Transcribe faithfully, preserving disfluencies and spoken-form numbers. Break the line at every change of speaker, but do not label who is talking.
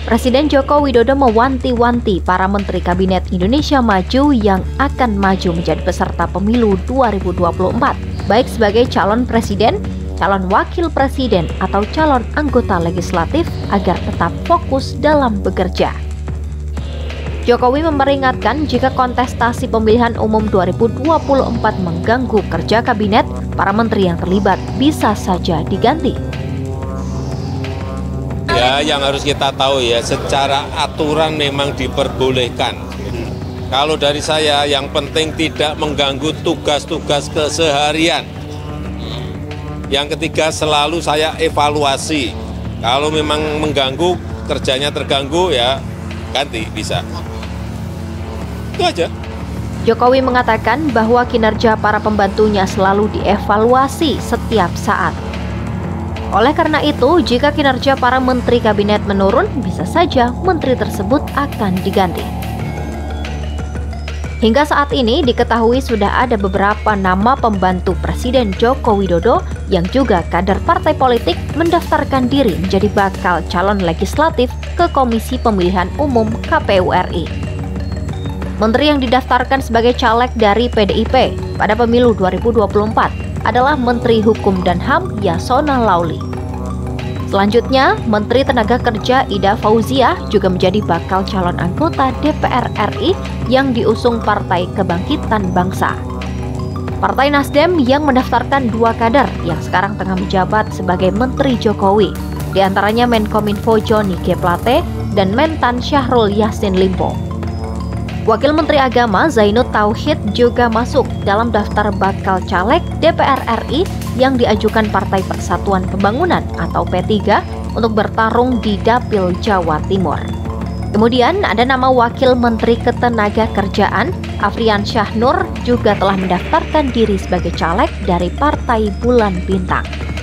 Presiden Joko Widodo mewanti-wanti para Menteri Kabinet Indonesia Maju yang akan maju menjadi peserta pemilu dua ribu dua puluh empat, baik sebagai calon presiden, calon wakil presiden, atau calon anggota legislatif agar tetap fokus dalam bekerja. Jokowi memperingatkan jika kontestasi pemilihan umum dua ribu dua puluh empat mengganggu kerja kabinet, para menteri yang terlibat bisa saja diganti.
Ya, yang harus kita tahu ya, secara aturan memang diperbolehkan. Kalau dari saya, yang penting tidak mengganggu tugas-tugas keseharian. Yang ketiga, selalu saya evaluasi. Kalau memang mengganggu, kerjanya terganggu, ya ganti, bisa. Itu aja.
Jokowi mengatakan bahwa kinerja para pembantunya selalu dievaluasi setiap saat. Oleh karena itu, jika kinerja para menteri kabinet menurun, bisa saja menteri tersebut akan diganti. Hingga saat ini diketahui sudah ada beberapa nama pembantu Presiden Joko Widodo yang juga kader partai politik mendaftarkan diri menjadi bakal calon legislatif ke Komisi Pemilihan Umum K P U R I. Menteri yang didaftarkan sebagai caleg dari P D I P pada pemilu dua ribu dua puluh empat adalah Menteri Hukum dan H A M Yasona Lauli. Selanjutnya, Menteri Tenaga Kerja Ida Fauziah juga menjadi bakal calon anggota D P R R I yang diusung Partai Kebangkitan Bangsa. Partai Nasdem yang mendaftarkan dua kader yang sekarang tengah menjabat sebagai Menteri Jokowi, di antaranya Menkominfo Johnny G. Plate dan Mentan Syahrul Yassin Limpo. Wakil Menteri Agama Zainud Tauhid juga masuk dalam daftar bakal caleg D P R R I yang diajukan Partai Persatuan Pembangunan atau P tiga untuk bertarung di Dapil Jawa Timur. Kemudian ada nama Wakil Menteri Ketenagakerjaan Afrian Syahnur juga telah mendaftarkan diri sebagai caleg dari Partai Bulan Bintang.